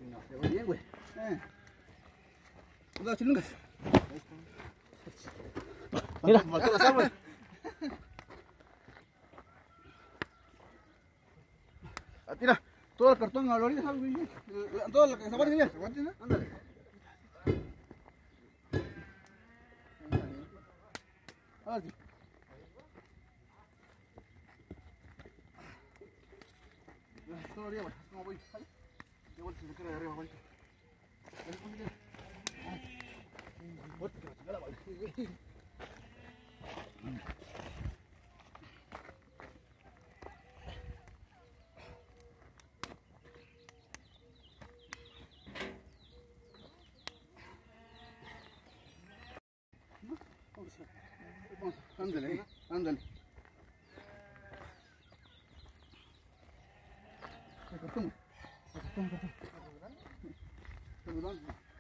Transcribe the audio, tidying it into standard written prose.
No, te voy bien, güey. Cuidado, chilungas. Mira. Faltó las aguas. Tira todo el cartón a la orilla, ¿sabes, güey? Todo lo que se aguante, mira. Ándale. Ándale. Todo el día, güey. ¿Cómo voy? De vuelta, se me queda de arriba, güey. Fuerte que la chingada, güey. Ándale, ándale. Cartón.